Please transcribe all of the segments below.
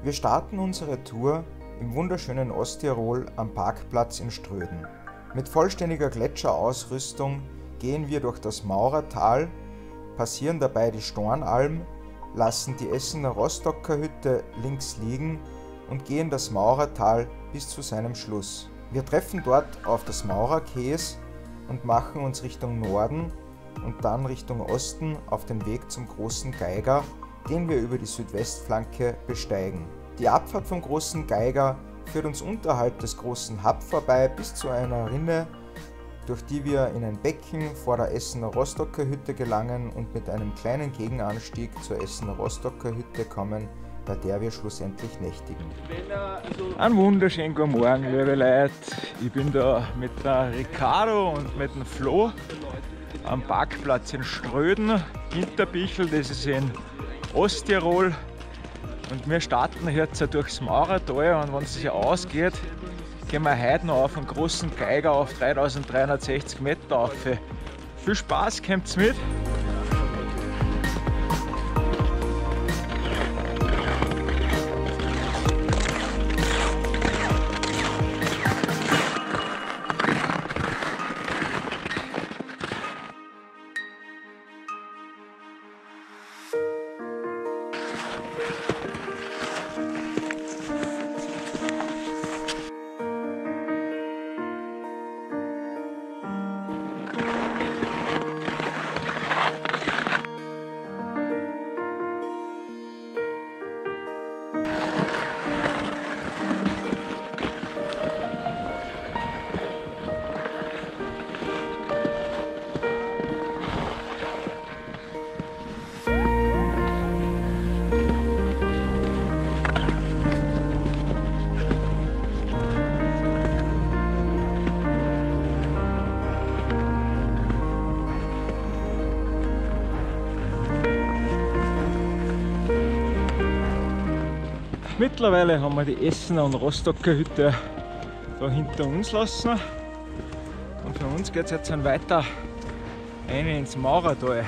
Wir starten unsere Tour im wunderschönen Osttirol am Parkplatz in Ströden. Mit vollständiger Gletscherausrüstung gehen wir durch das Maurertal, passieren dabei die Stornalm, lassen die Essener Rostocker Hütte links liegen und gehen das Maurertal bis zu seinem Schluss. Wir treffen dort auf das Maurerkäs und machen uns Richtung Norden und dann Richtung Osten auf den Weg zum Großen Geiger, den wir über die Südwestflanke besteigen. Die Abfahrt vom Großen Geiger führt uns unterhalb des Großen Happ vorbei bis zu einer Rinne, durch die wir in ein Becken vor der Essener Rostocker Hütte gelangen und mit einem kleinen Gegenanstieg zur Essener Rostocker Hütte kommen, bei der wir schlussendlich nächtigen. Einen wunderschönen guten Morgen, liebe Leute. Ich bin da mit der Ricardo und mit dem Flo am Parkplatz in Ströden, Hinterbichel, das ist in Osttirol. Und wir starten jetzt durchs Maurertal und wenn es sich ausgeht, gehen wir heute noch auf den Großen Geiger auf 3360 Meter auf. Viel Spaß, kommt's mit! Mittlerweile haben wir die Essener und Rostocker Hütte da hinter uns lassen und für uns geht es jetzt dann weiter rein ins Maurertal.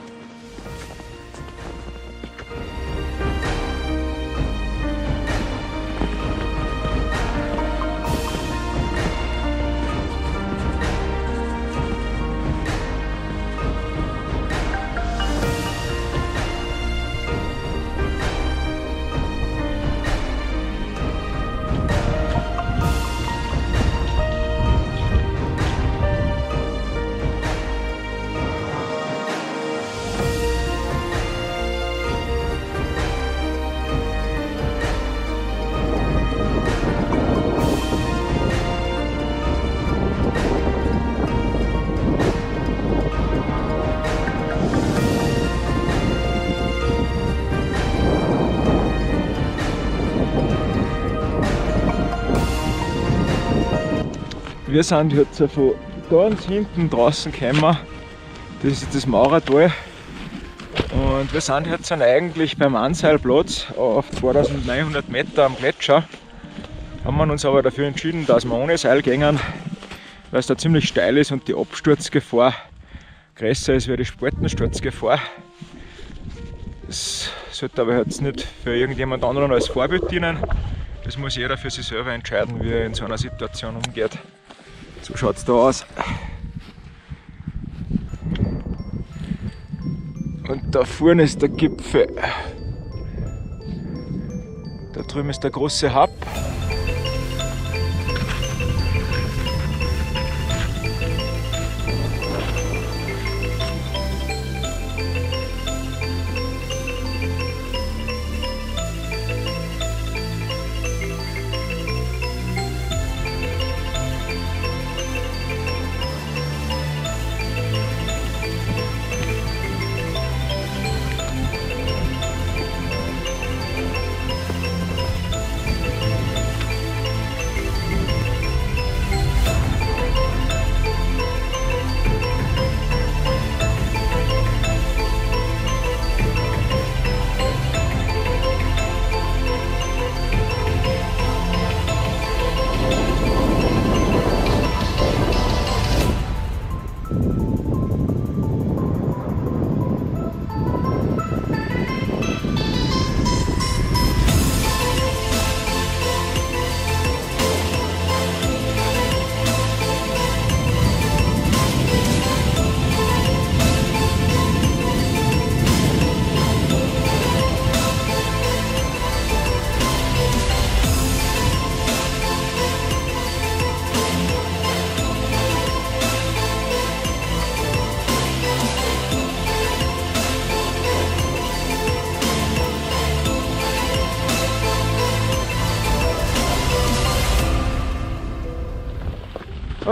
Wir sind jetzt von ganz hinten draußen gekommen, das ist das Maurertal und wir sind jetzt eigentlich beim Anseilplatz auf 2900 Meter am Gletscher. Haben wir uns aber dafür entschieden, dass wir ohne Seil gehen, weil es da ziemlich steil ist und die Absturzgefahr größer ist wie die Spaltensturzgefahr. Das sollte aber jetzt nicht für irgendjemand anderen als Vorbild dienen. Das muss jeder für sich selber entscheiden, wie er in so einer Situation umgeht. So schaut es da aus. Und da vorne ist der Gipfel. Da drüben ist der große Happ.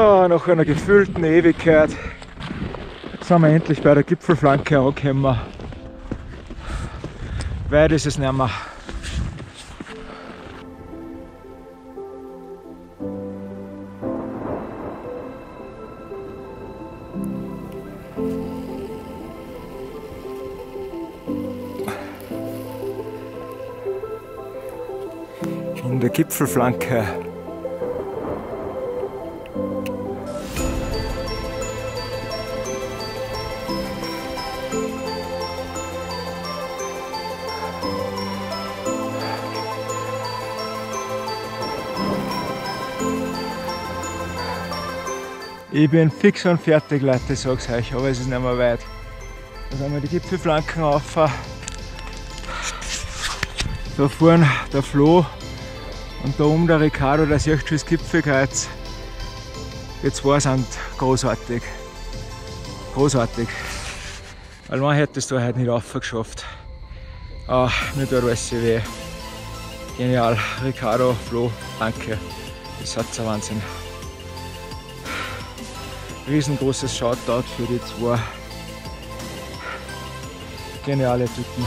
Ja, nach einer gefühlten Ewigkeit sind wir endlich bei der Gipfelflanke angekommen. Weit ist es nicht mehr. In der Gipfelflanke. Ich bin fix und fertig, Leute, ich sag's euch, aber es ist nicht mehr weit. Da sind wir die Gipfelflanken rauf. Da vorne der Flo und da oben der Ricardo, der sieht schon das Gipfelkreuz. Die zwei sind großartig. Großartig. Allein hättest du heute nicht raufgeschafft. Ah, mir tut alles so weh. Genial. Ricardo, Flo, danke. Das hat ein Wahnsinn. Riesengroßes Shoutout für die zwei geniale Typen.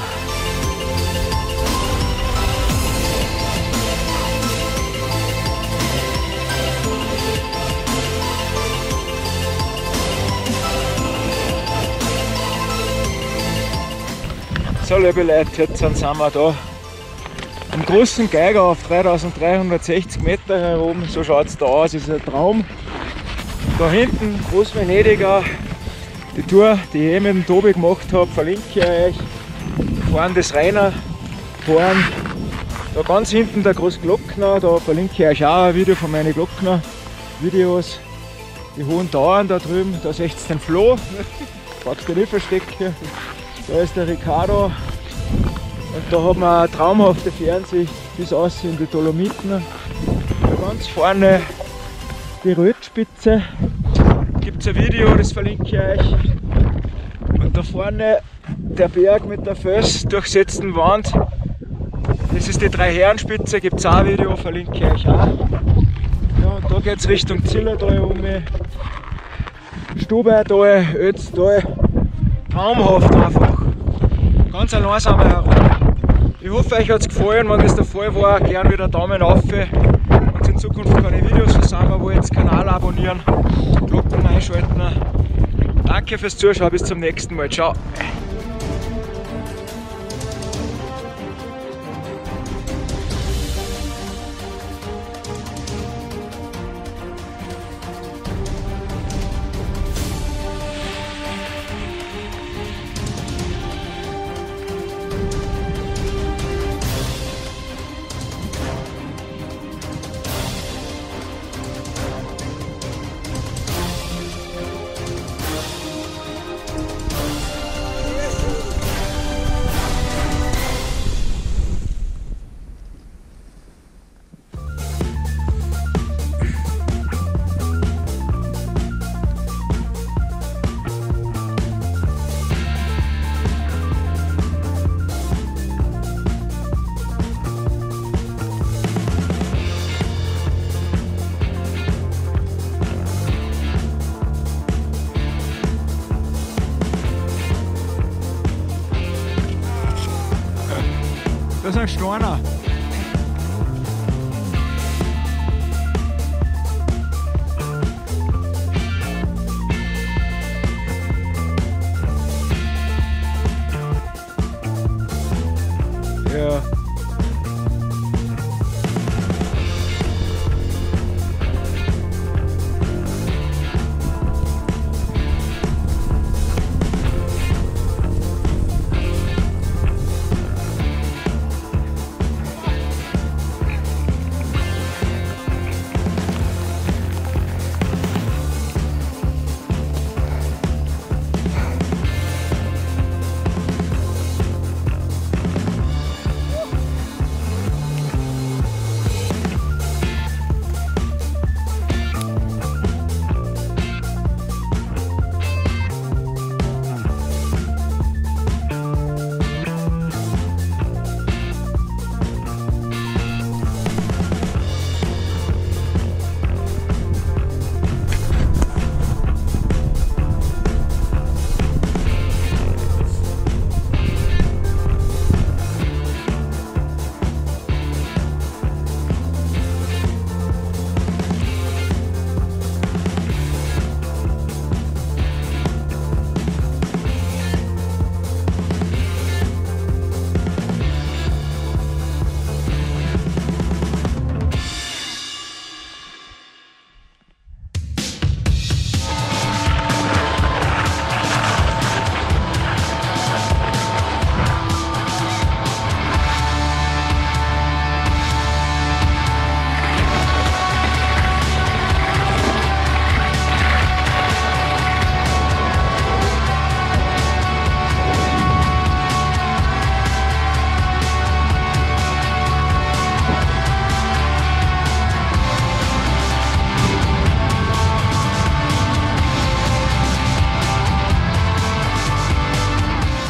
So, liebe Leute, jetzt sind wir da am großen Geiger auf 3360 Meter herum. So schaut es da aus, ist ein Traum. Da hinten, Groß-Venediger, die Tour, die ich mit dem Tobi gemacht habe, verlinke ich euch. Da vorne das Rainer, vorne, da ganz hinten der Großglockner, da verlinke ich euch auch ein Video von meinen Glockner-Videos. Die hohen Dauern da drüben, da seht ihr den Flo, fragt den Versteck hier. Da ist der Ricardo und da haben wir eine traumhafte Fernsicht bis aus in die Dolomiten. Da ganz vorne die Rötspitze, gibt es ein Video, das verlinke ich euch. Und da vorne der Berg mit der felsdurchsetzten Wand, das ist die Drei-Herren-Spitze, gibt es auch ein Video, verlinke ich euch auch. Ja, und da geht es Richtung Zillertal um, Stubaital, Ötztal, traumhaft einfach. Ganz allein sind wir herum. Ich hoffe, euch hat es gefallen, wenn das der Fall war, gerne wieder Daumen auf. Und in Zukunft keine Videos zusammen, wo jetzt Kanal abonnieren, Glocken einschalten. Danke fürs Zuschauen, bis zum nächsten Mal. Ciao! Das ist ein Steiner. Ja.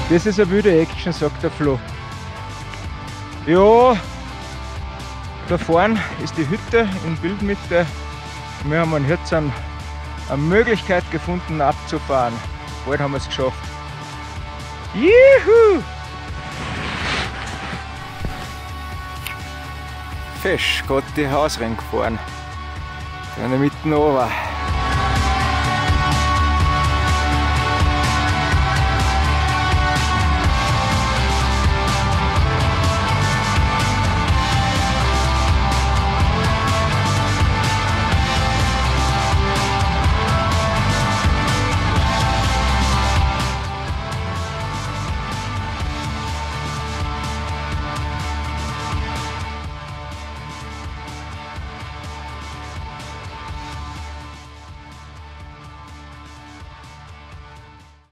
Das ist eine wilde Action, sagt der Flo. Ja, da vorne ist die Hütte in Bildmitte. Wir haben jetzt eine Möglichkeit gefunden abzufahren. Bald haben wir es geschafft. Juhu! Fesch, gerade die Hausrennen gefahren. Da in der Mitte runter.